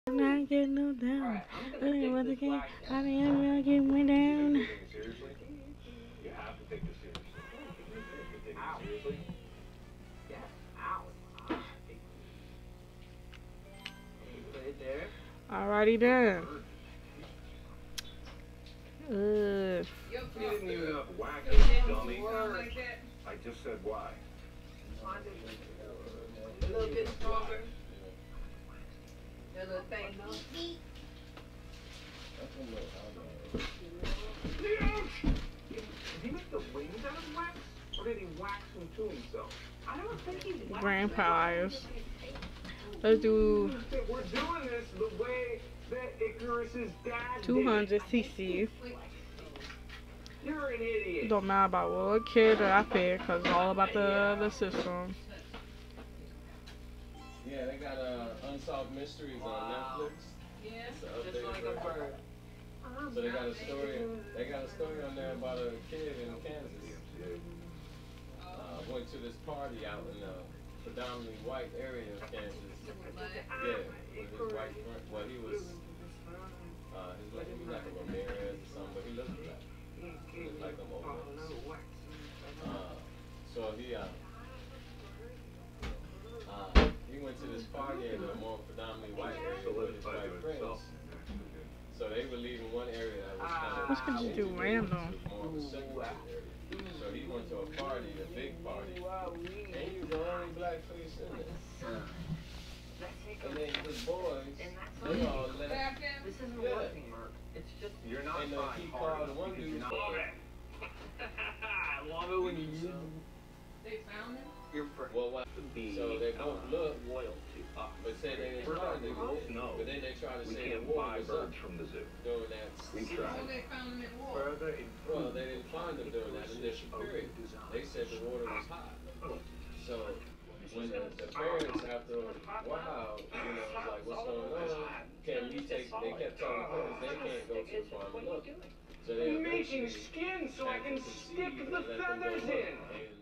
I'm not getting no down. I didn't want to get. I didn't want to get me down. Seriously? You have to take this seriously. You're taking it seriously? Yeah. Ow. Put it there. Alrighty then. You didn't even enough wax, dummy. I just said why. A little bit stronger. That little thing, no? Did he make the wings out of wax? Or did he wax them to himself? I don't think he waxed Grandpa them. eyes. Let's do We're doing this the way that Icarus's dad 200 cc. You're an idiot. Don't matter about what kid I pick, cause it's all about the system. Yeah, they got Unsolved Mysteries on Netflix. Yeah, It's an just updated like a version. bird. So they got a story. They got a story on there about a kid in Kansas. Went to this party out in a predominantly white area of Kansas. Yeah, with his white friend. Well, he was. He was like a Ramirez or something, but he looked black. He looked like a Mormon. So he went to this party in a more predominantly white area with his white friends. So they were leaving one area that was kind of What's gonna do random? more of a segregated area. So he went to a party, a big party, and he was the only black face in there. And then his boys, they all left. This isn't Yeah. working, Mark. It's just. You're not And trying he hard called one because dude. you're not. I love it when you use They found him? your friend. Well, what? To be So they both looked, loyal to us. but said they didn't First find off, we him. both know But then they tried to we say the can't war buy was up birds from the zoo. during that. We So tried. they found him at war. Further Well, they didn't find him during that initial period. They said the water was hot. So when the parents, after a while, was like, what's going on? Can we take? They kept telling the parents they can't go to the farm and look. So they I'm making eventually skin so I had can to stick concede the and let them go feathers look. in. And